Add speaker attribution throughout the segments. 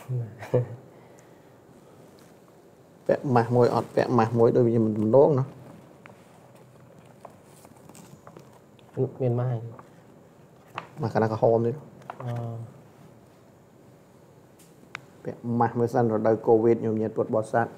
Speaker 1: แปะมาหมวยอดแปะมาหมวยโดยมันโล่งเนาะ
Speaker 2: เมียนมา
Speaker 1: มาขนาดกระโฮมเลยแปะมาเมื่อสั้นเราได้โควิดอยู่เนี่ยตรวจบอสซัด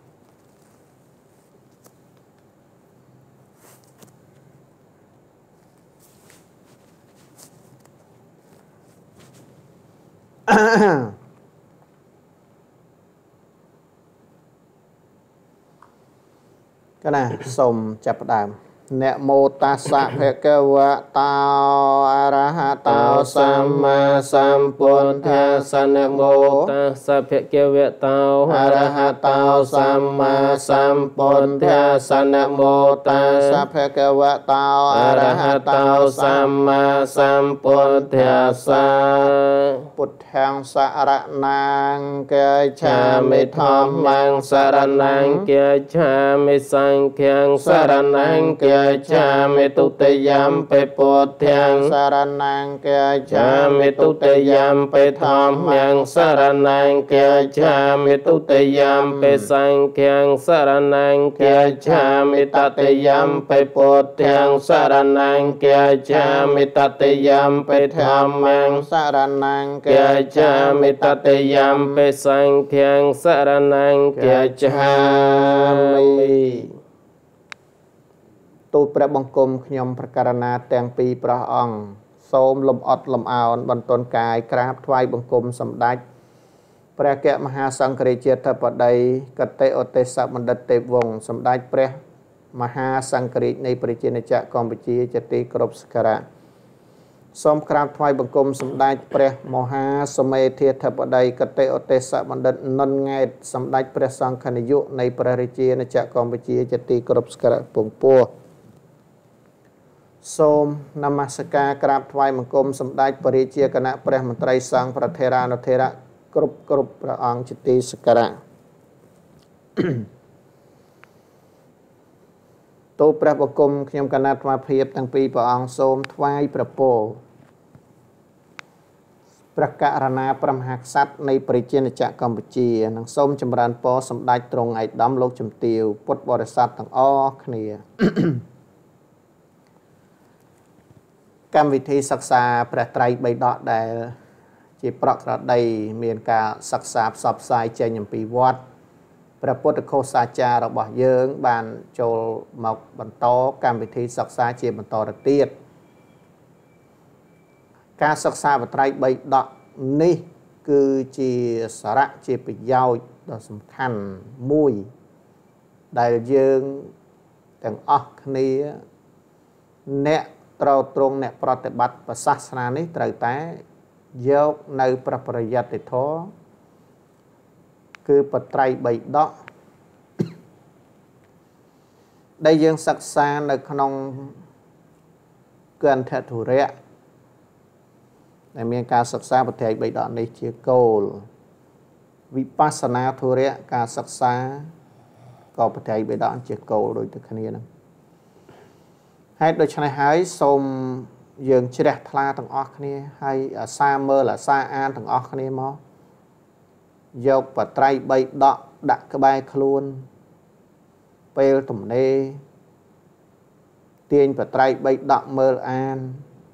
Speaker 1: ก็น่ะสมจับดามเนโมตัสสะภะคะวะโตอะระหะโตสัมมาสัมพุทธัสสะนะโม
Speaker 2: ตัสสะภะคะวะโต
Speaker 1: อะระหะโตสัมมาสัมพุทธัสสะนะโมตัสสะภะคะวะโตอะระหะโตสัมมาสัมพุทธัสสะพุทธังสรณังกัจฉามิธัมมังสรณัง
Speaker 2: กัจฉามิสังฆังสรณังกัจฉามิตุติยัมปิพุทธัง
Speaker 1: สรณังกัจฉา
Speaker 2: มิตุติยัมปิธัมมังสรณังกัจฉามิตุติยัมปิสังฆังสรณังกัจฉามิตติยัมปิพุทธังสรณังกัจฉามิตติยัมปิธัมมัง
Speaker 1: สรณัง
Speaker 2: กัจฉามิตติยัมปิสังฆังสรณังกัจฉามิ
Speaker 1: ទូលព្រះបង្គំខ្ញុំប្រការណាទាំងពីរព្រះអង្គសូមលំអត់លំអោនបន្ទន់កាយក្រាបថ្វាយបង្គំសម្ដេចព្រះកមហាសង្ឃរាជាធិបតីកតេឧទេសបណ្ឌិតទេពវង្សសម្ដេចព្រះមហាសង្ឃរាជនៃប្រជាណាចក្រកម្ពុជាជាទីគោរពសក្ការៈសូមក្រាបថ្វាយបង្គំសម្ដេចព្រះមហាសមេធាធិបតីកតេឧទេសបណ្ឌិតនុនង៉ែតសម្ដេចព្រះសង្ឃនាយកនៃព្រះរាជាណាចក្រកម្ពុជាជាទីគោរពសក្ការៈពងពោះសូមនមស្ការក្រាបថ្វាយបង្គំសម្ដេចព្រះរាជាគណៈព្រះមន្ត្រីសង្ឃប្រធេរានុធេរៈគ្រប់ព្រះអង្គជាទីសក្ការៈទូលព្រះបង្គំខ្ញុំគណៈអាត្មាភាពទាំងពីរព្រះអង្គសូមថ្វាយព្រះពរព្រះករណាព្រះមហាក្សត្រនៃប្រជាណាចក្រកម្ពុជានិងសូមចម្រើនពរសម្ដេចទ្រង់ឯកឧត្តមលោកជំទាវពុទ្ធបរិស័ទទាំងអស់គ្នាកម្មវិធីសិក្សាព្រះត្រៃបិដកដែលជាប្រក្រតីមានការសិក្សាផ្សព្វផ្សាយចេញអំពីវត្តព្រះពុទ្ធឃោសាចារ្យរបស់យើងបានចូលមកបន្តកម្មវិធីសិក្សាជាបន្តទៅទៀតការសិក្សាព្រះត្រៃបិដកនេះគឺជាសារៈជាប្រយោជន៍ដ៏សំខាន់មួយដែលយើងទាំងអស់គ្នាអ្នកត្រូវត្រង់អ្នកប្រតិបត្តិសាសនានេះត្រូវតែយកនៅព្រះប្រយ័ត្នធម៌គឺបត្រៃបិដកដែលយើងសិក្សានៅក្នុងគន្ធធុរៈដែលមានការសិក្សាបត្រៃបិដកនេះជាគោលវិបស្សនាធុរៈការសិក្សាក៏បត្រៃបិដកជាគោលដូចទៅគ្នាហ្នឹងហេតុដូច្នេះហើយសូមយើងជ្រះថ្លាទាំងអស់គ្នាហើយអាសាមើលអាសាអានទាំងអស់គ្នាមកយកបត្រៃបិដកដាក់ក្បែរខ្លួនពេលទំនេរទាញបត្រៃបិដកមើលអាន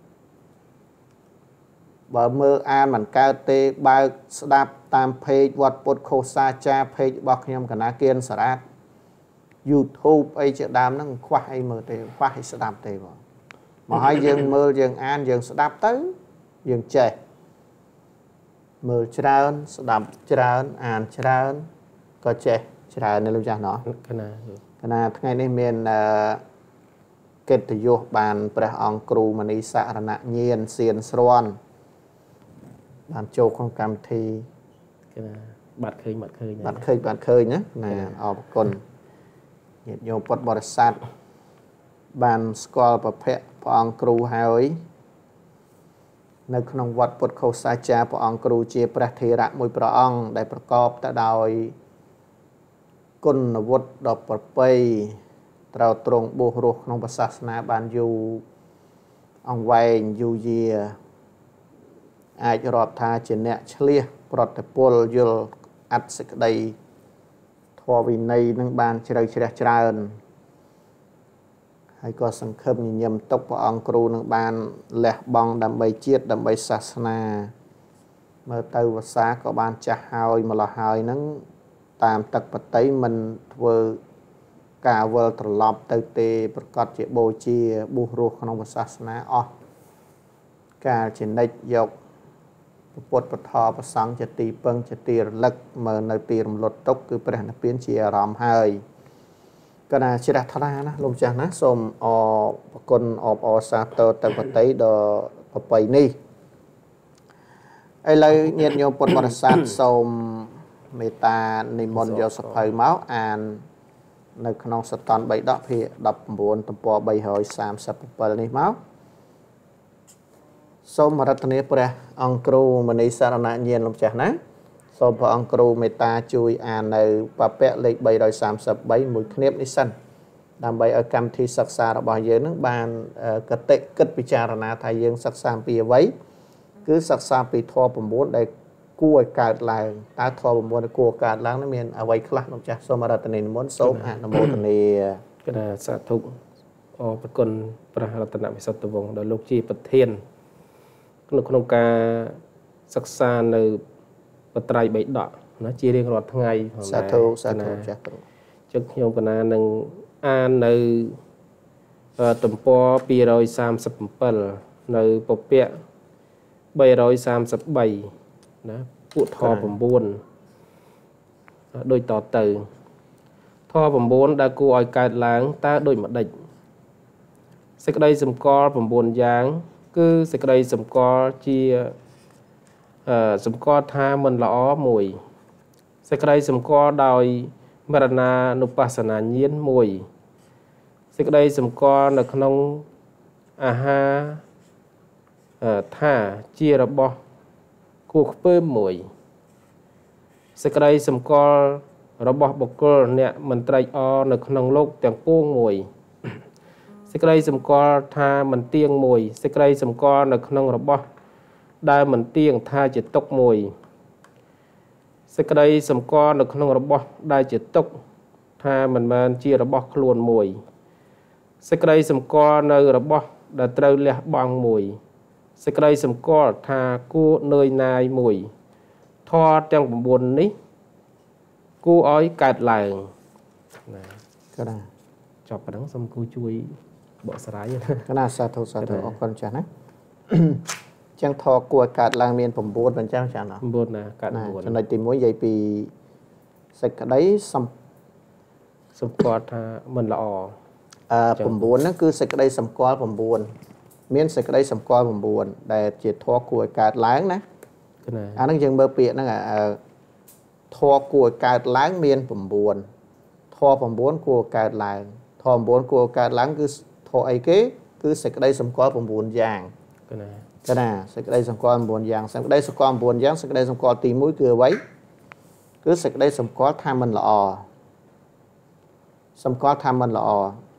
Speaker 1: បើមើលអានមិនកើតទេបើកស្ដាប់តាមเพจវត្តពុទ្ធឃោសាចារ្យเพจរបស់ខ្ញុំកណាគៀនសារ៉ាតYouTube អីជាដើមហ្នឹងខ្វះអីមើលទេខ្វះអីស្ដាប់ទេបងមកឲ្យយើងមើលយើងអានយើងស្ដាប់ទៅយើងចេះមើលច្រើនស្ដាប់ច្រើនអានច្រើនក៏ចេះច្រើននៅលោកចាស់ណោះកណាថ្ងៃនេះមានកិត្តិយសបានព្រះអង្គគ្រូមនីសរណញាណសៀនស្រាន់បានចូលក្នុងកម្មវិធី
Speaker 2: បាត់ឃើញ
Speaker 1: ណាអរគុណញាតិញោមពុទ្ធបរិស័ទបានស្គាល់ប្រភពព្រះអង្គគ្រូហើយនៅក្នុងវត្តពុទ្ធឃោសាចារ្យព្រះអង្គគ្រូជាព្រះថេរៈមួយព្រះអង្គដែលប្រកបទៅដោយគុណវុឌ្ឍដ៏ប្រពៃត្រូវទ្រង់បួសរស់ក្នុងព្រះសាសនាបានយូរអង្វែងយូរយារអាចរាប់ថាជាអ្នកឆ្លៀសប្រតិពលយល់អត្តសេចក្តីធម៌វិន័យនឹងបានជ្រៅជ្រះច្រើនហើយក៏សង្ឃឹមញញឹមទុកព្រះអង្គគ្រូនឹងបានលះបង់ដើម្បីជាតិដើម្បីសាសនាមើលទៅភាសាក៏បានចាស់ហើយម្លោះហើយនឹងតាមទឹកបតីមិនធ្វើការវិលត្រឡប់ទៅទេប្រកាសជាបូជាបុស្សរស់ក្នុងសាសនាអស់ការជានិច្ចយកពុទ្ធពធប្រសង្ឃជាទីពឹងជាទីរលឹកមើលនៅទីរំលត់ទុកគឺព្រះនិព្វានជាអារម្មណ៍ហើយកណាជ្រះថ្លាណាលោកម្ចាស់ណាសូមអរគុណអបអរសាទរទៅបតីដ៏ប្រពៃនេះឥឡូវញាតិញោមពុទ្ធបរិស័ទសូមមេត្តានិមន្តយកសភៅមកអាននៅក្នុងសតន3ដកភាគ19ទំព័រ337នេះមកសូមរតនាព្រះអង្គគ្រូមនីសារណញាណលោកម្ចាស់ណាសូមព្រះអង្គគ្រូមេត្តាជួយអាននៅបព្វលេខ333មួយគ្នានេះសិនដើម្បីឲ្យកម្មវិធីសិក្សារបស់យើងនឹងបានកតិគិតពិចារណាថាយើងសិក្សាពីអ្វីគឺសិក្សាពីធម៌9ដែលគួរឲ្យកើតឡើងតើធម៌9ដែលគួរកើតឡើងនោះមានអ្វីខ្លះលោកម្ចាស់សូមរតនានិមន្តសូមអនុមោទនា
Speaker 2: គណៈសាធុអរគុណព្រះរតនវិសុទ្ធវង្សដែលលោកជាប្រធាននៅក្នុងការសិក្សានៅបត្រៃបៃដកណាជារៀងរាល់ថ្ងៃ
Speaker 1: ផងដែរសាធុចាស់គ្រូ
Speaker 2: ចឹងខ្ញុំកណានឹងអាននៅទំព័រ237នៅពពក333ណាពួកធម៌9ដូចតទៅធម៌9ដែលគួរឲ្យកើតឡើងតើដូចម្ដេចសេចក្តីសម្គាល់9យ៉ាងគឺសេចក្តីសម្គាល់ជាសម្គាល់ថាមិនល្អមួយសេចក្តីសម្គាល់ដោយមរណានុបស្សនាញាណមួយសេចក្តីសម្គាល់នៅក្នុងអាហារថាជារបស់គួរខ្ពើមមួយសេចក្តីសម្គាល់របស់បុគ្គលអ្នកមិនត្រេកអរនៅក្នុងលោកទាំងពួងមួយសេចក្តីសម្គាល់ថាមិនទៀងមួយសេចក្តីសម្គាល់នៅក្នុងរបស់ដែលមិនទៀងថាជាទុកមួយសេចក្តីសម្គាល់នៅក្នុងរបស់ដែលជាទុកថាមិនមែនជារបស់ខ្លួនមួយសេចក្តីសម្គាល់នៅរបស់ដែលត្រូវលះបង់មួយសេចក្តីសម្គាល់ថាគួរនឿយណាយមួយធម៌ទាំង9នេះគួរឲ្យកើតឡើងណា
Speaker 1: ក៏ដែរ
Speaker 2: ចប់ប៉ុណ្ណឹងសូមគូជួយបកស្រាយ
Speaker 1: គណៈសាធុអរគុណចាស់ណាចឹងធរគួរកើតឡើងមាន9មិនចឹងចាស់ណា
Speaker 2: 9ណាកើត9
Speaker 1: ចំណុចទី1និយាយពីសេចក្តី
Speaker 2: សម្គាល់ថាមិនល្អ
Speaker 1: 9ហ្នឹងគឺសេចក្តីសម្គាល់9មានសេចក្តីសម្គាល់9ដែលជាធរគួរឲ្យកើតឡើងណាអាហ្នឹងយើងមើលពាក្យហ្នឹងធរគួរឲ្យកើតឡើងមាន9ធរ9គួរកើតឡើងធម៌9គួរកើតឡើងគឺធម៌អីគេគឺសេចក្តីសម្គាល់9យ៉ាងកណាសេចក្តីសម្គាល់9យ៉ាងសេចក្តីសម្គាល់9យ៉ាងសេចក្តីសម្គាល់ទី1គឺអ្វីគឺសេចក្តីសម្គាល់ថាមិនល្អសម្គាល់ថាមិនល្អ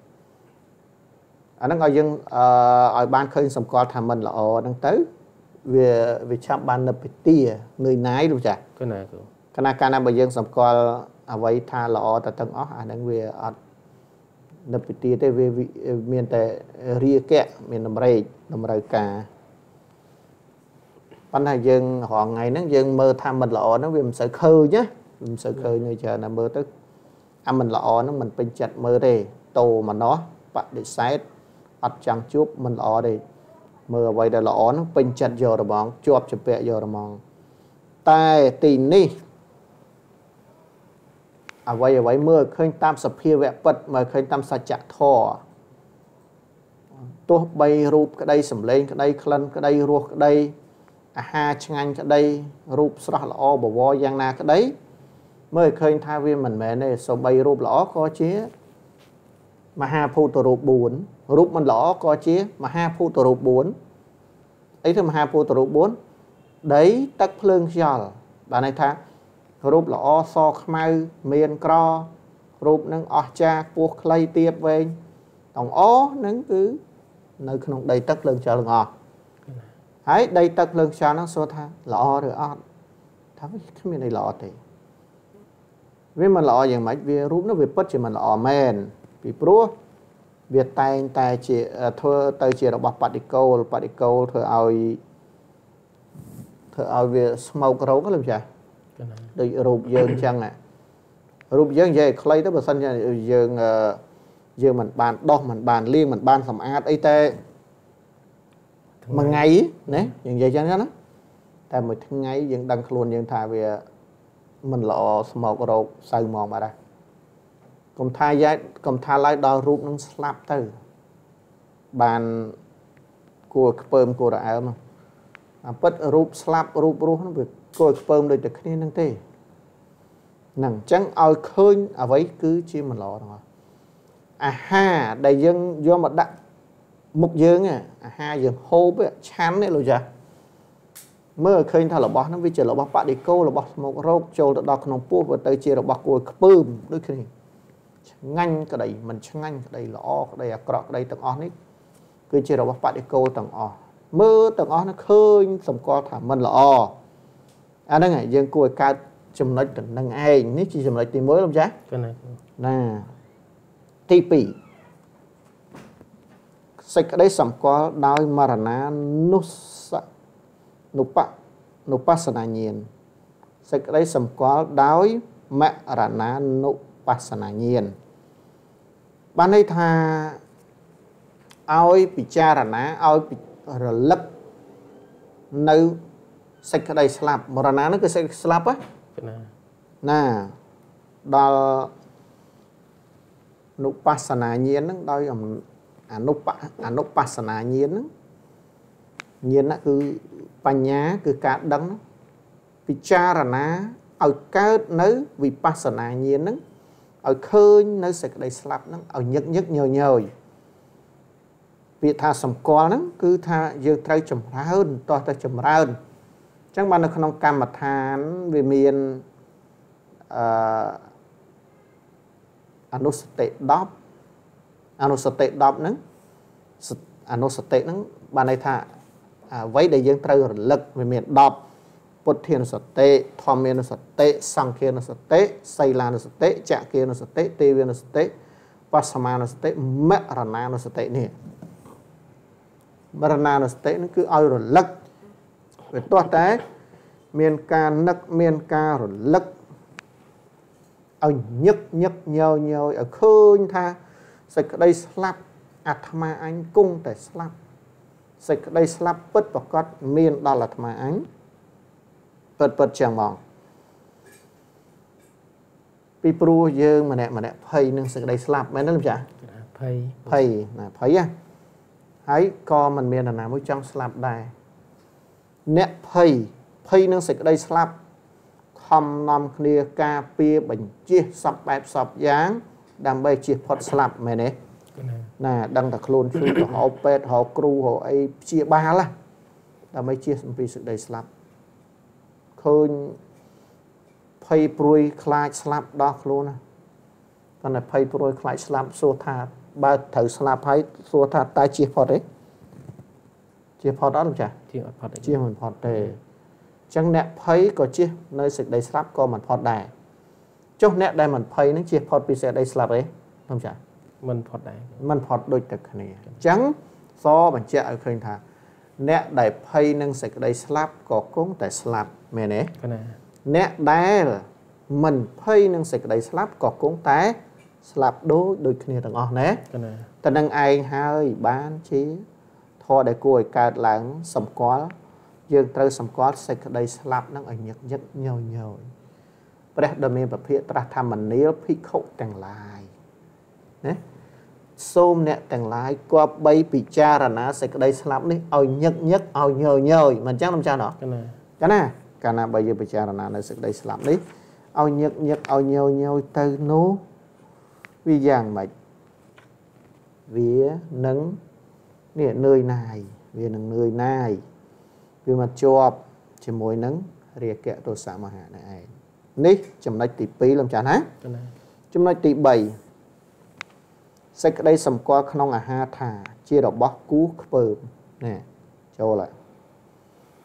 Speaker 1: អាហ្នឹងឲ្យយើងឲ្យបានឃើញសម្គាល់ថាមិនល្អហ្នឹងទៅវាឆាប់បាននិព្វាទានឿយណាយលោកចា
Speaker 2: កណា
Speaker 1: គណៈកាលណាបើយើងសម្គាល់អ្វីថាល្អតែទាំងអស់អាហ្នឹងវាអត់និព្វាទាទេវាមានតែរាគៈមានតម្រេកតម្រូវការប៉ុន្តែយើងរងថ្ងៃហ្នឹងយើងមើលថាមិនល្អហ្នឹងវាមិនសូវឃើញណាមិនសូវឃើញនៅច្រើនណាមើលទៅអាមិនល្អហ្នឹងមិនពេញចិត្តមើលទេតោមនោះបដិសេធអត់ចង់ជួបមិនល្អទេមើលអ្វីដែលល្អហ្នឹងពេញចិត្តយករបងជាប់ជំពាក់យករបងតែទីនេះអ្វីមើលឃើញតាមសភាវៈពិតមើលឃើញតាមសច្ចធម៌ទោះបីរូបក្តីសម្លេងក្តីក្លិនក្តីរសក្តីអាហារឆ្ងាញ់ក្តីរូបស្រស់ល្អបវរយ៉ាងណាក្តីមើលឃើញថាវាមិនមែនទេសូម្បីរូបល្អក៏ជាមហាភូតរូប4រូបមិនល្អក៏ជាមហាភូតរូប4អីទៅមហាភូតរូប4ដីទឹកភ្លើងខ្យល់បានន័យថារូបល្អសខ្មៅមានក្ររូបនឹងអស្ចារ្យពោះខ្លីទៀបវែងទាំងអស់នឹងគឺនៅក្នុងដីទឹកភ្លើងខ្យល់ទាំងអស់ហើយដីទឹកលើខ្យល់ហ្នឹងសួរថាល្អឬអត់ថាវាគ្មានអីល្អទេវាមិនល្អយ៉ាងម៉េចវារូបនោះវាពិតជាមិនល្អមែនពីព្រោះវាតែងតែជាធ្វើទៅជារបស់បដិគោលធ្វើឲ្យវាស្មោករោគលោកចាស់ដូចរូបយើងអញ្ចឹងរូបយើងនិយាយខ្លីទៅបើសិនជាយើងមិនបានដោះមិនបានលាងមិនបានសម្អាតអីតែមួយថ្ងៃណាយើងនិយាយអញ្ចឹងណាតែមួយថ្ងៃយើងដឹងខ្លួនយើងថាវាមិនល្អស្មោករោគសៅហ្មងបាត់ហើយកុំថាឡើយដល់រូបនឹងស្លាប់ទៅបានគួរខ្ពើមគួររអើមអាពិតរូបស្លាប់រូបរស់នោះវាគួរខ្ពើមដូចតែគ្នានឹងទេហ្នឹងអញ្ចឹងឲ្យឃើញអ្វីគឺជាមិនល្អទាំងអស់អាហារដែលយើងយកមកដាក់មុខយើងអាហារយើងហូបឆាន់នេះលោកចាមើលឃើញថារបស់ហ្នឹងវាជារបស់បដិគោរបស់ស្មោករោគចូលទៅដល់ក្នុងពោះវាទៅជារបស់គួរខ្ពើមដូចគ្នាឆ្ងាញ់ក្តីមិនឆ្ងាញ់ក្តីល្អក្តីអាក្រក់ក្តីទាំងអស់នេះគឺជារបស់បដិគោទាំងអស់មើលទាំងអស់នោះឃើញសម្គាល់ថាមិនល្អអាហ្នឹងហើយយើងគួរឲ្យកើតចំណុចទៅនឹងឯងនេះជាចំណុចទី1លោកចាណាទី2សេចក្តីសម្គាល់ដោយមរណានុបស្សនាញាណសេចក្តីសម្គាល់ដោយមរណានុបស្សនាញាណបានន័យថាឲ្យពិចារណាឲ្យរលឹកនៅសេចក្តីស្លាប់មរណានោះគឺសេចក្តីស្លាប់ណាដល់នុបស្សនាញាណហ្នឹងដោយអនុបស្សនាញាណហ្នឹងញាណគឺបញ្ញាគឺការដឹងពិចារណាឲ្យកើតនៅវិបស្សនាញាណហ្នឹងឲ្យឃើញនៅសេចក្តីស្លាប់ហ្នឹងឲ្យញឹកញឹកញយញយពាក្យថាសម្គាល់ហ្នឹងគឺថាយើងត្រូវចម្រើនតោះទៅចម្រើនអញ្ចឹងបាននៅក្នុងកម្មដ្ឋានវាមានអនុសតិ10អនុសតិ10ហ្នឹងអនុសតិហ្នឹងបានន័យថាអ្វីដែលយើងត្រូវរលឹកវាមាន10ពុទ្ធានុសតិធម្មានុសតិសង្ឃានុសតិសីលានុសតិចក្ខានុសតិទេវានុសតិបស្សមានុសតិមរណានុសតិនេះមរណានុសតិនេះគឺឲ្យរលឹកវាទាស់តែមានការនឹកមានការរលឹកឲ្យញឹកញឹកញយញយឲ្យឃើញថាសេចក្តីស្លាប់អាត្មាអញគង់តែស្លាប់សេចក្តីស្លាប់ពិតប្រកបមានដល់អាត្មាអញពិតចឹងហ្មងពីព្រោះយើងម្នាក់ភ័យនឹងសេចក្តីស្លាប់មែនទេលោកចាភ័យណាភ័យហើយក៏មិនមាននរណាមួយចង់ស្លាប់ដែរអ្នកភ័យនឹងសេចក្តីស្លាប់ខំនាំគ្នាការពារបញ្ជាសពបែបសពយ៉ាងដើម្បីជៀសផុតស្លាប់មែនទេណាដឹងតែខ្លួនជួយទៅហៅពេទ្យហៅគ្រូហៅអីព្យាបាលដើម្បីជៀសអំពីសេចក្តីស្លាប់ឃើញភ័យព្រួយខ្លាចស្លាប់ដល់ខ្លួនណាប៉ុន្តែភ័យព្រួយខ្លាចស្លាប់សួរថាបើត្រូវស្លាប់ហើយសួរថាតើជៀសផុតទេជៀសផុតអត់លោកចាជៀសអត់ផុតទេជៀសមិនផុតទេអញ្ចឹងអ្នកភ័យក៏ជៀសនៅសេចក្តីស្លាប់ក៏មិនផុតដែរចុះអ្នកដែលមិនភ័យនឹងជៀសផុតពីសេចក្តីស្លាប់ទេលោកចាមិនផុតដែរមិនផុតដូចតែគ្នាអញ្ចឹងសបញ្ជាក់ឲ្យឃើញថាអ្នកដែលភ័យនឹងសេចក្តីស្លាប់ក៏គង់តែស្លាប់មែនទេអ្នកដែលមិនភ័យនឹងសេចក្តីស្លាប់ក៏គង់តែស្លាប់ដូចគ្នាទាំងអស់ណាតែនឹងឯងហើយបានជាធម៌ដែលគួរឲ្យកើតឡើងសម្គាល់យើងត្រូវសម្គាល់សេចក្តីស្លាប់នឹងឲ្យញឹកញឹកញយញយព្រះដ៏មានពភាកត្រាស់ថាមនាលភិក្ខុទាំងឡាយណាសូមអ្នកទាំងឡាយគប្បីពិចារណាសេចក្តីស្លាប់នេះឲ្យញឹកញឹកឲ្យញយញយមិនចឹងមិនចាស់ណោះចាណាកាលណាបើយើងពិចារណានៅសេចក្តីស្លាប់នេះឲ្យញឹកញឹកឲ្យញយញយទៅនោះវាយ៉ាងម៉េចវានឹងនេះនឿយណាយវានឹងនឿយណាយវាមកជាប់ជាមួយនឹងរាគៈទោសៈមហៈនេះឯងនេះចំណុចទី2លោកចាស់ណាចំណុចទី3សេចក្តីសម្គាល់ក្នុងអាហារថាជារបស់គូខ្ពើមនេះចូលហើយ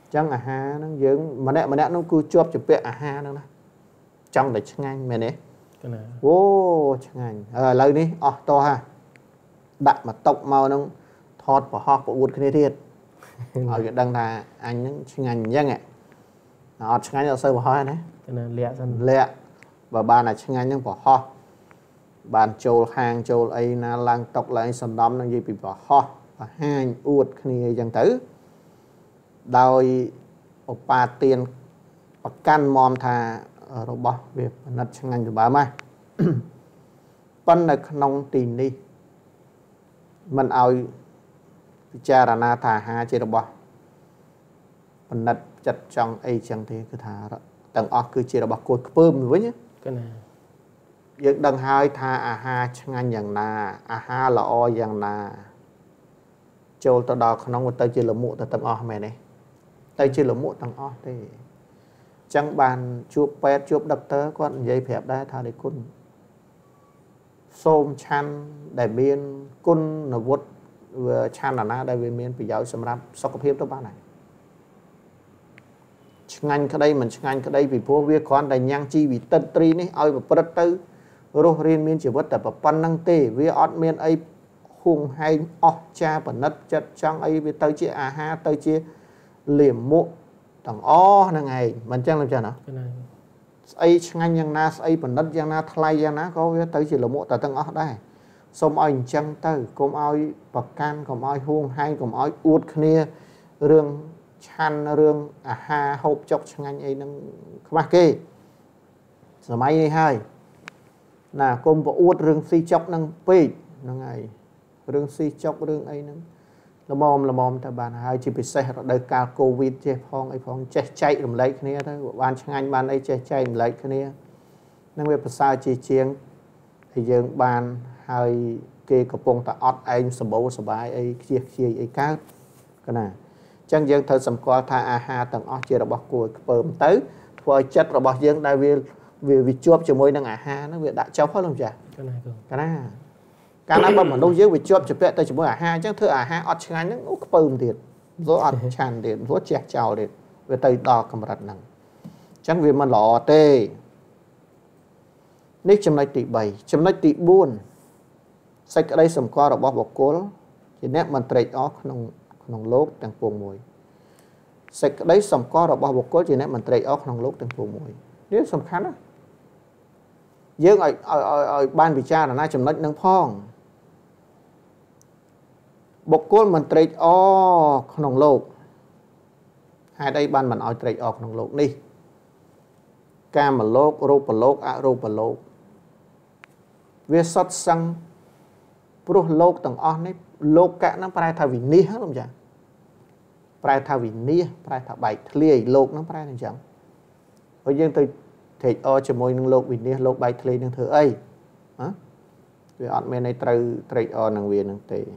Speaker 1: chẳng à ha nó dưỡng mà nè nó cứ chụp chụp à ha nó trong để chẳng anh mẹ nè ô chẳng anh lời đi to ha đặt mà tộc màu nó thọt và họp của uất cái thiệt ở cái đằng là anh những chẳng anh dân ạ họ chẳng anh ở sơ vào hoa đấy lẹ và bà này chẳng anh những vào hoa bàn châu hàng châu ấy na lang tộc lại sầm đom năng gì bị bỏ hoa và hai uất cái dân tử đôi ba tiền căn mom thà rồi bỏ việc nặt chẳng anh của bà mai phân là nông tìm đi mình ao cha là na thà ha chơi rồi bỏ mình nặt chặt trong ấy chẳng thế cứ thà đó tầng ở cứ chơi rồi bỏ cột bơm với nhé cái này việc đằng hai thà ha chẳng anhอย่างna ha là oอย่างna châu tao đào nông một tay chơi là mụ tao tầng o mày này tay chơi là mụ tầng o thế chẳng bàn chụp pet chụp đặc tớ con dây phépได้thà để cún xôm chăn đại biên cún là vót vừa chăn là na đại biên bị giáo sầm rạp sau cái phim đó bạn này ngành cái đây mình ngành cái đây vì phố việt con đại nhang chi vì tân tri này ai mà bật tư rồi riêng miền chỉ vót tập pan năng tê vì ọt miền ấy hùng hay cha và nứt chặt trong ấy vì tới chia ha tới chia liềm mộ thằng o là ngày mình chẳng làm sao nào ấy ngành yang na ấy phần đất yang na thay yang na có tới chỉ là mộ tại thằng o đây xong anh chẳng tới cùng ai bậc can cùng ai huông hay cùng ai uất kia rương chan rương ha hộp chọc ngành ấy năng không kê giờ máy hai là cùng bộ uất rương si chọc năng pi năng ngày rương si chọc rương ấy năng là mồm ta bàn hai chỉ bị xe rồi đời cao covid che phong ấy phong che chạy làm lấy cái này thôi bàn chẳng anh bàn ấy che chạy làm lấy cái này năng việc sao chỉ chiến thì dương bàn hai kê cặp bông ta ót anh sờ bầu sờ bài ấy chia ấy cá cái này chẳng dương thời sầm qua tha ha tầng ót chia rồi bọc cùi bơm tới vợ chất rồi bọc dương đại vì chuột cho môi năng ha nó việc đã cháu hết luôn chả cái này cái nào mà đâu dưới bị chụp chụp tới chỉ mỗi ha chắc thưa ha ọt chán những úc bơm tiền rồi ọt tràn tiền rồi chẹt chào tiền về tây đỏ cầm rạch nặng chẳng vì mà lọ tê nít chấm này tỷ 7 chấm này tỷ 4 sạch ở đây sầm qua rồi bọc bọc cố chỉ nét mình trade off nông lốp tăng cuồng mùi sạch ở đây sầm qua rồi bọc bọc cố chỉ nét mình trade off nông lốp tăng cuồng mùi nếu sầm khá đó dương ở ban vị cha là na chấm nách nâng phong bọc côn mình trade o nông lục hai đây ban mình ở trade o nông lục đi cam mà lục rô lục a rô lục về sót xăng pro lục tầng o này lục cả nó phải thay vì nia hết không chả phải thay vì nia phải thay bảy thề lục nó phải làm chẳng ở dương từ thì o cho môi nông lục vì nia lục bảy thề nông thử ấy hả vì ở bên này trade o nông viên nông tệ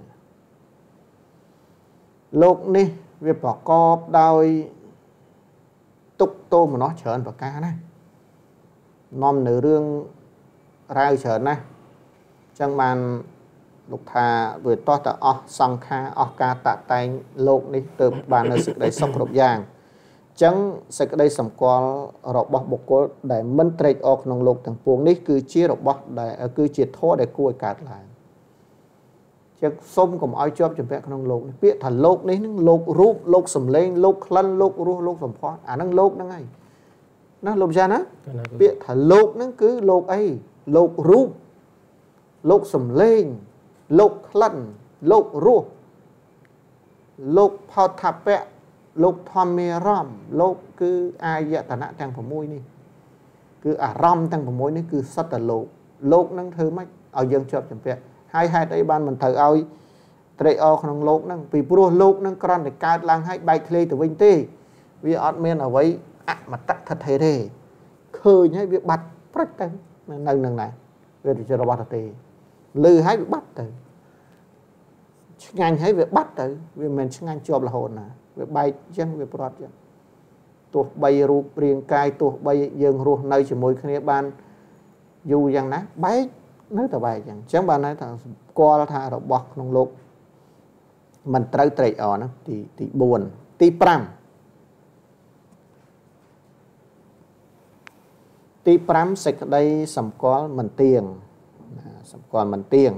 Speaker 1: lục này việc bỏ cọp đôi tục tô mà nó trở vào ca này nôm nửa rương rau trở này chẳng bàn lục thà vừa to ta sang kha ca tạ tay lục này từ bàn ở sự đấy sốc độc giang chẳng sẽ cái đây sầm qua rọc bọc bọc có để minh trade off nông lục thằng puông này cứ chia rọc bọc để cứ chia thô để cua cạt lại chắc xôm cũng ai chớp chuẩn bị nông lục biết thành lục đấy nó lục rúp lục sầm lên lục lăn lục rúp lục sầm phó năng lục năng ấy nó lục ra nó biết thành lục nó cứ lục ấy lục rúp lục sầm lên lục lăn lục rúp lục phao tháp bẹ lục thom mê rom lục cứ ai vậy ta nã tăng vào môi đi cứ rom tăng vào môi này cứ sắt là lục năng thứ mấy ở dân chớp chuẩn bị hai đây ban mình thử ao trade offក្នុងលោកហ្នឹងពីព្រោះលោកហ្នឹងគ្រាន់តែកើតឡើងឲ្យបែកធ្លាយទៅវិញទេវាអត់មានអ្វីអមតៈថិតថេរទេឃើញហើយវាបាត់ព្រិចទៅនៅនឹងណាវាជារបស់ទេលឺហើយវាបាត់ទៅឆ្ងាញ់ហើយវាបាត់ទៅវាមិនឆ្ងាញ់ជាប់រហូតណាវាបែកអញ្ចឹងវាប្រត់អញ្ចឹងទោះបីរូបរាងកាយទោះបីយើងរស់នៅជាមួយគ្នាបានយូរយ៉ាងណាបែកនៅតែបែកអញ្ចឹងបានន័យថាស្គាល់ថារបស់ក្នុងលោកមិនត្រូវត្រេកអរណាទី4ទី5 ទី5សេចក្តីសម្គាល់មិនទៀងសម្គាល់មិនទៀង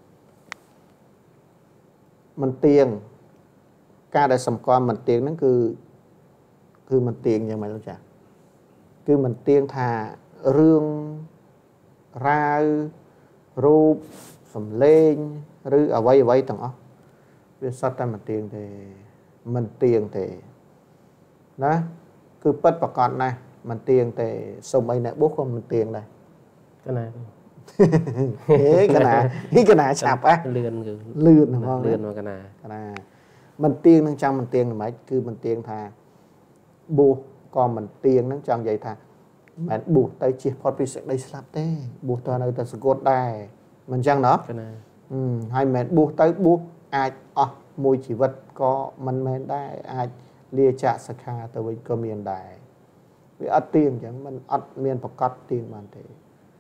Speaker 1: មិនទៀងការដែលសម្គាល់មិនទៀងហ្នឹងគឺមិនទៀងយ៉ាងម៉េចលោកចាគឺមិនទៀងថារឿងរាវរូបសំឡេងឬអ្វីទាំងអស់វាសត្វតែមិនទៀងទេមិនទៀងទេណាគឺពិតប្រកបណាស់មិនទៀងទេសូម្បីអ្នកបុស្សក៏មិនទៀងដែរ
Speaker 2: កណា
Speaker 1: កណាឆាប់លឿនហ្មង
Speaker 2: លឿនមកកណា
Speaker 1: មិនទៀងនឹងចង់មិនទៀងមិនគឺមិនទៀងថាបុស្សក៏មិនទៀងនឹងចង់និយាយថាមិនបុស្សទៅជិះផុតពីសេចក្តីស្លាប់ទេបុស្សទៅនៅតែសង្កត់ដែរមិនអញ្ចឹងណោះហើយមិនបុស្សទៅបុស្សអាចអស់មួយជីវិតក៏មិនមែនដែរអាចលាចាកសិក្ខាទៅវិញក៏មានដែរវាអត់ទៀងអញ្ចឹងมันអត់មានប្រកាសទៀងបានទេ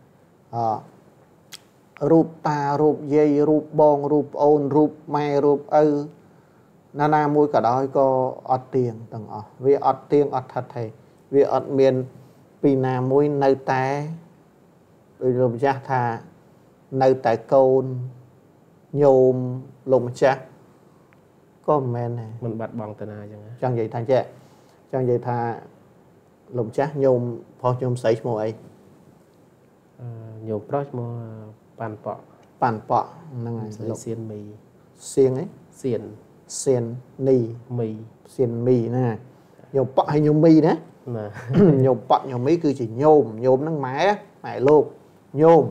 Speaker 1: រូបតារូបយាយរូបបងរូបប្អូនរូបម៉ែរូបឪណាមួយក៏ដោយក៏អត់ទៀងទាំងអស់វាអត់ទៀងអត់ថិតទេវាអត់មានពីណាមួយនៅតែដោយលោកម្ចាស់ថានៅតែកូនញោមលោកម្ចាស់ក៏មិនមែនដែរ
Speaker 2: មិនបាត់បង់តាណាអញ្ចឹង
Speaker 1: ចង់និយាយថាចេះចង់និយាយថាលោកម្ចាស់ញោមប្រុសញោមស្រីឈ្មោះអី
Speaker 2: ញោមប្រុសឈ្មោះប៉ាន់ប៉
Speaker 1: ហ្នឹងហើយ
Speaker 2: លោកសៀនមី
Speaker 1: សៀងអី
Speaker 2: សៀន
Speaker 1: នី
Speaker 2: មី
Speaker 1: សៀនមីណាញោមប៉ហើយញោមមីណាញោមប៉ញោមមីគឺជាញោមហ្នឹងម៉ែលោកញោម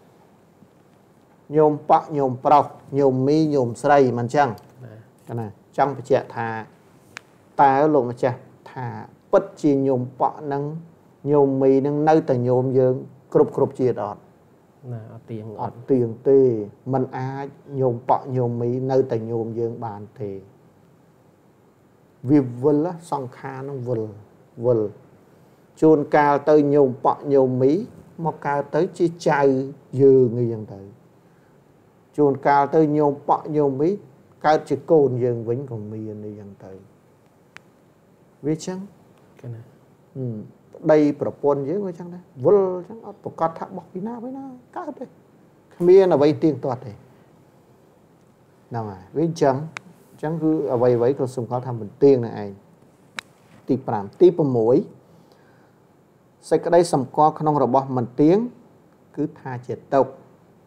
Speaker 1: ប៉ញោមប្រុសញោមមីញោមស្រីមិនអញ្ចឹងណាចង់បញ្ជាក់ថាតើលោកម្ចាស់ថាពិតជាញោមប៉ហ្នឹងញោមមីហ្នឹងនៅតែញោមយើងគ្រប់ជាតិអត់
Speaker 2: ណាអត់
Speaker 1: ទៀងទេมันអាចញោមប៉ញោមមីនៅតែញោមយើងបានទេវាវិលសង្ខារនឹងវិលជួនកាលទៅញោមប៉ញោមមីមកកើតទៅជាចៅយើងអីចឹងទៅជួនកាលទៅញោមប៉ញោមមីកើតជាកូនយើងវិញក៏មានអីចឹងទៅវាចឹង
Speaker 2: គេណា
Speaker 1: ប្តីប្រពន្ធយើងវាចឹងដែរវិលចឹងអត់ប្រកាសថាបោះពីណាកើតទេគ្មានអ្វីទៀងទាត់ទេហ្នឹងហើយវាអញ្ចឹងគឺអ្វីក៏សម្គាល់ថាមិនទៀងនឹងឯងទី5ទី6សេចក្តីសម្គាល់ក្នុងរបស់មិនទៀងគឺថាជាទុក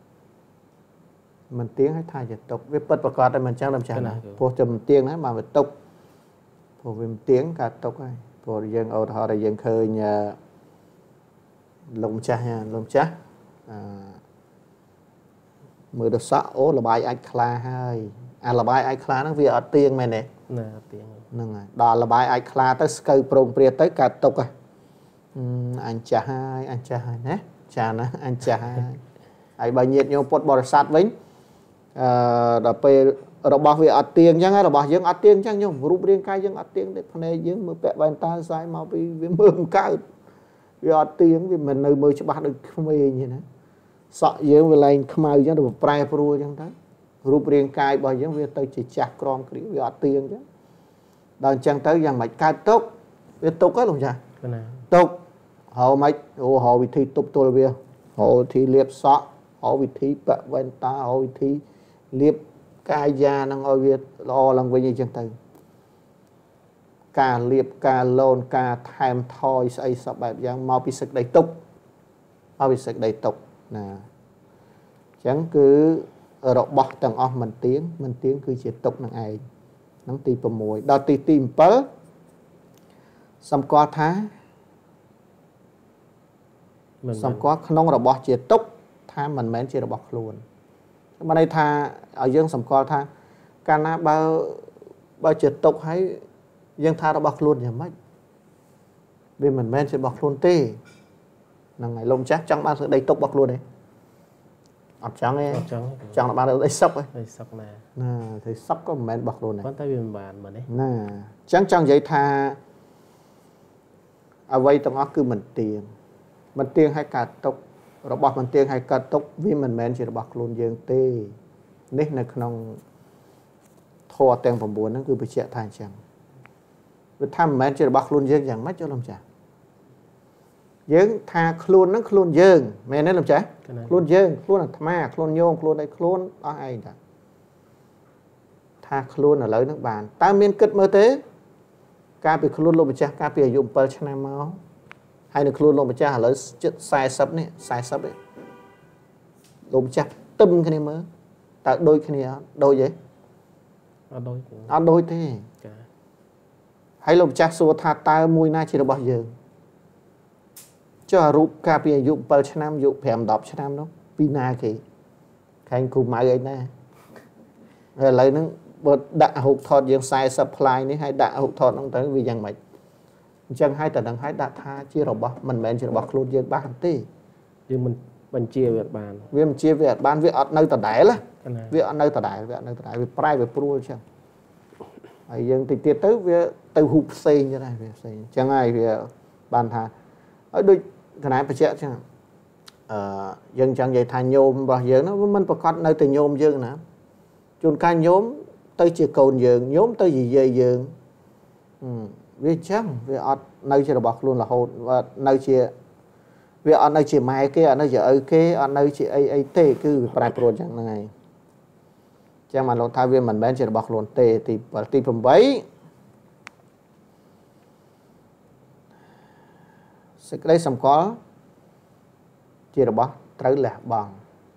Speaker 1: មិនទៀងហើយថាជាទុកវាពិតប្រកបតែមិនចឹងដល់ចាស់ណាព្រោះតែមិនទៀងណាមកវាទុកព្រោះវាមិនទៀងកើតទុកហើយព្រោះយើងឧទាហរណ៍ដែលយើងឃើញលោកម្ចាស់មើលទៅសក់អូលបាយអាចខ្លាហើយអាលបាយអាចខ្លាហ្នឹងវាអត់ទៀងមែនទេ
Speaker 2: ណាអត់ទៀង
Speaker 1: ហ្នឹងហើយដល់លបាយអាចខ្លាទៅស្កូវប្រងព្រាទៅកើតទុកហ៎អញចាស់ហើយណាចាណាអញចាស់ហើយបើញាតិញោមពុទ្ធបរិស័ទវិញដល់ពេលរបស់វាអត់ទៀងអញ្ចឹងរបស់យើងអត់ទៀងអញ្ចឹងញោមរូបរាងកាយយើងអត់ទៀងទេភ្នែកយើងមើលពាក់វ៉ែនតាស្អែកមកពីវាមើលមិនកើតវាអត់ទៀងវាមិននៅមើលច្បាស់ដូចក្មេងទេណាសក់យើងវាឡើងខ្មៅអញ្ចឹងទៅប្រែប្រួលអញ្ចឹងទៅរូបរាងកាយរបស់យើងវាទៅជាចាស់ក្រមគ្រីវាអត់ទៀងអញ្ចឹងដល់អញ្ចឹងទៅយ៉ាងម៉េចកើតទុកវាទុកហ៎លោកចាស់
Speaker 2: ណា
Speaker 1: ទុកហៅម៉េចហៅវិធីទប់ទល់វាហៅវិធីលាបសក់ហៅវិធីពាក់វ៉ែនតាហៅវិធីលាបកាយានឹងឲ្យវាល្អឡើងវិញអីចឹងទៅការលាបការលោនការថែមថយស្អីសពបែបយ៉ាងមកពីសេចក្តីទុកណាអញ្ចឹងគឺរបស់ទាំងអស់មិនទៀងគឺជាទុកនឹងឯងហ្នឹងទី6ដល់ទី7សម្គាល់ថាសម្គាល់ក្នុងរបស់ជាទុកថាមិនមែនជារបស់ខ្លួនបានន័យថាឲ្យយើងសម្គាល់ថាកាលណាបើជាទុកហើយយើងថារបស់ខ្លួនយ៉ាងម៉េចវាមិនមែនជារបស់ខ្លួនទេហ្នឹងហើយលោកម្ចាស់ចង់បានសេចក្តីទុករបស់ខ្លួនទេអត់ចង់ទេចង់បានសេចក្តីសុខទេ
Speaker 2: សុខណា
Speaker 1: ទៅសុខក៏មិនមែនរបស់ខ្លួនដែរ
Speaker 2: ប៉ុន្តែវាមិនបានមែនទេ
Speaker 1: ណាអញ្ចឹងចង់និយាយថាអ្វីទាំងអស់គឺមិនទៀងឲ្យកើតទុករបស់មិនទៀងឲ្យកើតទុកវាមិនមែនជារបស់ខ្លួនយើងទេនេះនៅក្នុងធម៌ទាំង9ហ្នឹងគឺបញ្ជាក់ថាអញ្ចឹងវាថាមិនមែនជារបស់ខ្លួនយើងយ៉ាងម៉េចលោកចាស់យើងថាខ្លួនហ្នឹងខ្លួនយើងមែនទេលោកចាស់ខ្លួនយើងខ្លួនអាត្មាខ្លួនញោមខ្លួនឯខ្លួនអស់ឯងតាថាខ្លួនឥឡូវហ្នឹងបានតើមានគិតមើលទេការពីខ្លួនលោកម្ចាស់ការពីអាយុ7ឆ្នាំមកហើយនៅខ្លួនលោកម្ចាស់ឥឡូវជិត40នេះ40ទេលោកម្ចាស់ទឹមគ្នាមើលតើដូចគ្នាអត់ដូចទេអត់ដូចទេចាហើយលោកម្ចាស់សួរថាតើមួយណាជារបស់យើងចុះរូបការពីអាយុ7ឆ្នាំអាយុ5 10ឆ្នាំនោះពីណាគេខាញ់គ្រូម៉ៅអីណាហើយឥឡូវហ្នឹងបើដាក់រូបថតយើង40ផ្លាយនេះហើយដាក់រូបថតហ្នឹងទៅវាយ៉ាងម៉េចអញ្ចឹងហើយតែនឹងហើយដាក់ថាជារបស់មិនមែនជារបស់ខ្លួនយើងបានទេយើងមិនបញ្ជាវាអត់បានវាបញ្ជាវាអត់បានវាអត់នៅដដែលវាអត់នៅដដែលវាប្រែវាព្រួលអញ្ចឹងហើយយើងតិចទៀតទៅវាទៅរូបផ្សេងទៅដែរវាផ្សេងអញ្ចឹងហើយវាបានថាហើយដូចកណែបញ្ជាក់អញ្ចឹងយើងចង់និយាយថាញោមរបស់យើងហ្នឹងវាមិនប្រកាសនៅតែញោមយើងណាជួនកាលញោមទៅជាកូនយើងញោមទៅជាយាយយើងវាអញ្ចឹងវាអត់នៅជារបស់ខ្លួនរហូតនៅជាវាអត់នៅជាម៉ែគេអត់នៅជាឪគេអត់នៅជាអីទេគឺវាប្រែប្រួលអញ្ចឹងហ្នឹងហើយអញ្ចឹងមកលោកថាវាមិនមែនជារបស់ខ្លួនទេទី7ទី8សេចក្តីសម្គាល់ជារបស់ត្រូវលះបង់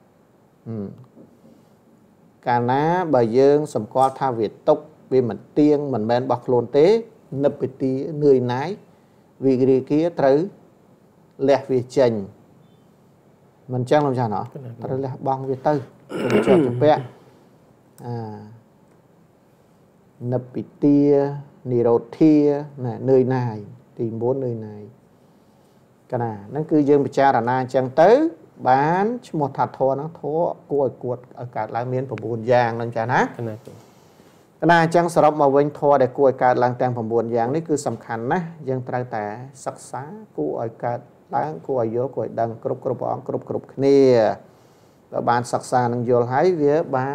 Speaker 1: កាលណាបើយើងសម្គាល់ថាវាຕົកវាមិនទៀងមិនមែនរបស់ខ្លួនទេនិព្វទីនឿយណាយវិរិយាត្រូវលះវាចេញមិនចឹងលោកចាស់ណោះត្រូវលះបង់វាទៅជាប់ជំពាក់និព្វទីនិរោធាណានឿយណាយទី9នឿយណាយកណាហ្នឹងគឺយើងពិចារណាអញ្ចឹងទៅបានឈ្មោះថាធម៌ហ្នឹងធម៌គួរឲ្យគួតឲ្យកើតឡើងមាន9យ៉ាងហ្នឹងចាណាកណាអញ្ចឹងសរុបមកវិញធម៌ដែលគួរឲ្យកើតឡើងទាំង9យ៉ាងនេះគឺសំខាន់ណាស់យើងត្រូវតែសិក្សាគួរឲ្យកើតឡើងគួរឲ្យយល់គួរឲ្យដឹងគ្រប់ព្រះអង្គគ្រប់គ្នាបើបានសិក្សានឹងយល់ហើយវាបាន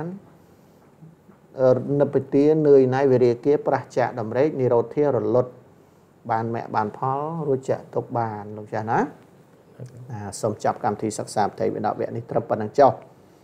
Speaker 1: និព្វទានឿយណាយវិរិយាប្រះចាកដំរេកនិរោធារលត់បានមគ្គបានផលរួចចាក់ទុកបានលោកចាស់ណាសូមចាប់កម្មវិធីសិក្សាបឋមវិដកវគ្គនេះត្រឹមប៉ុណ្្នឹងចុះ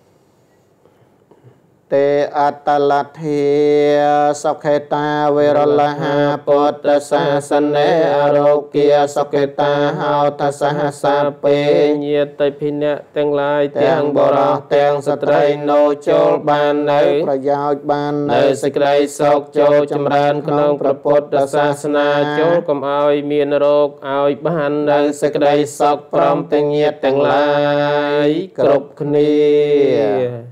Speaker 1: ទេអតលធិសុខេតាវេរលហាពុទ្ធសាសនេអរោគាសុខេតាហោតសហសាពេញាតិភិនៈទាំងឡាយទាំងបរោះទាំងស្ត្រីនោចូលបាននៅប្រយោជន៍បាននៅសេចក្តីសុខចូលចម្រើនក្នុងព្រះពុទ្ធសាសនាចូលកុំឲ្យមានរោគឲ្យបាននៅសេចក្តីសុខព្រមទាំងញាតិទាំងឡាយគ្រប់គ្នា